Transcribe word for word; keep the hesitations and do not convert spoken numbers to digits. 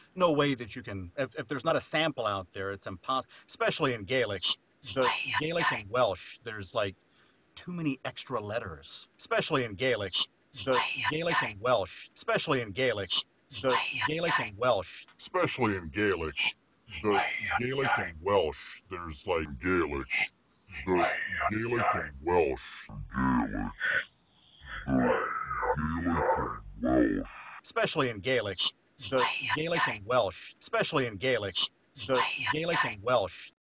no way that you can, if, if there's not a sample out there, it's impossible, especially in Gaelic. The Gaelic and Welsh, there's like too many extra letters, especially in Gaelic. The Gaelic and Welsh, especially in Gaelic. The Gaelic and Welsh, especially in Gaelic. The Gaelic and Welsh, there's like Gaelic. The Gaelic and Welsh, Gaelic. Welsh. Especially in Gaelic. The Gaelic and Welsh, especially in Gaelic. The Gaelic and Welsh,